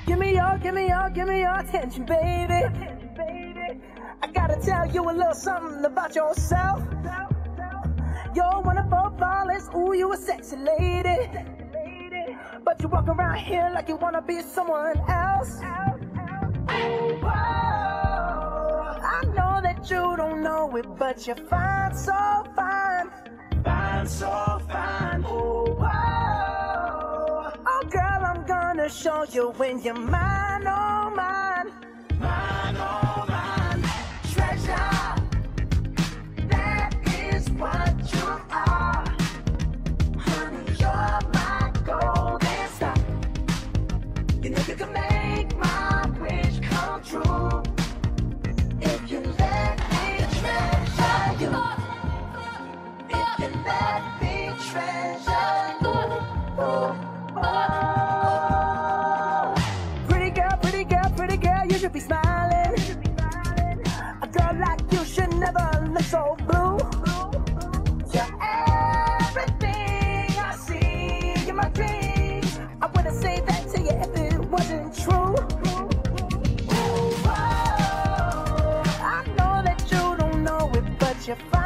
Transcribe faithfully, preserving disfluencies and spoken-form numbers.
Give me your, give me your, give me your attention, baby. I gotta tell you a little something about yourself. You're one of our ballers, ooh, you a sexy lady. But you walk around here like you wanna be someone else. Whoa, I know that you don't know it, but you're fine, so fine. Fine, so fine. Oh, whoa. Oh, girl, I'm gonna show you when you're mine, oh, mine. Mine, oh, mine. Treasure, that is what you are. Honey, you're my golden star. You know you can make my wish come true. If you let me treasure you. If you let me treasure you. Oh, oh. Pretty girl, pretty girl, pretty girl, you should be smiling. A girl like you should never look so blue. You're everything I see in my dreams. I wouldn't say that to you if it wasn't true. Ooh, whoa. I know that you don't know it, but you're fine.